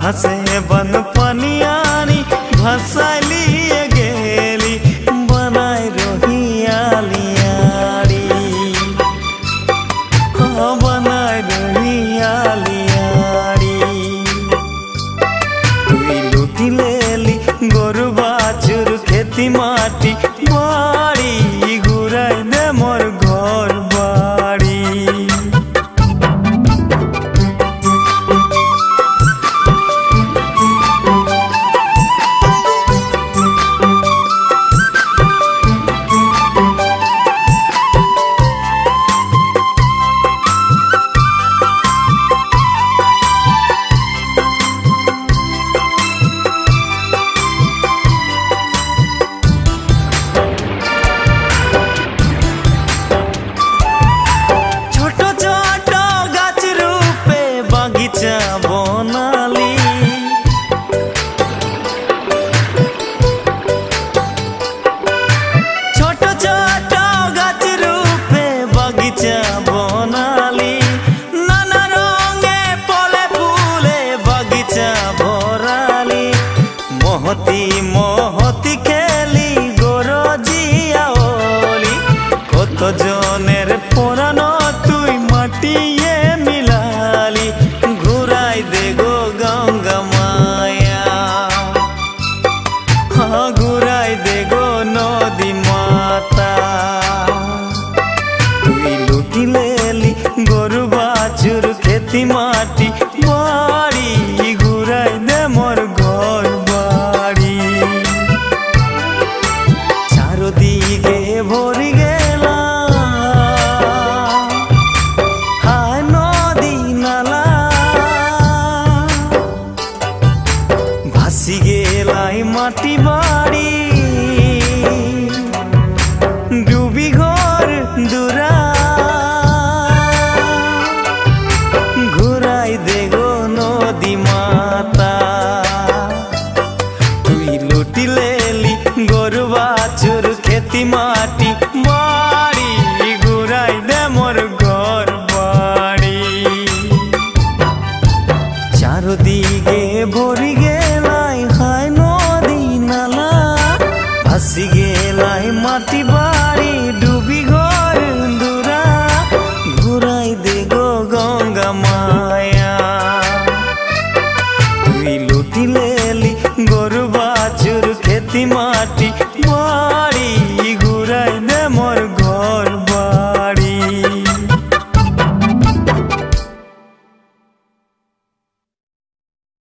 हसे बन पनियानी भसाली गेली बनाए रोहियालियाड़ी बनाए रोहियालियाड़ी तुई लुटी लेली गरु बाछुर खेती माटी बाड़ी घुराई दे मोर घर बाड़ी। बनाली छोट छोट गाछ रूपे बगीचा बनाली नाना रंगे फले फूले बगीचा भराली महती महती खेली गरजिया ओली कत जनेर परानो तुई माटिए मिलाली घुराई दे गो गंगा माया हाँ घुराई दे गो नदी माता तुई लुटी लेली गरु बाछुर खेती माटी बाड़ी घुराई दे मोर घर बाड़ी। चारो दिके भरी गेला हाय नदी नाला भासी गेलाई माटी बाड़ी डूबी घर दूरा घुराई दे गो नदी माता तुई लुटी लेली गरु बाछुर खेती माटी बाड़ी घुराई दे मोर घर बाड़ी। चारो दिके भरी गेलाई हाय नदी नाला भासी गेलाई माटी बाड़ी डूबी घर दूरा घुराई दे गो गंगा माया तुई लुटी लेली गरु बाछुर खेती माटी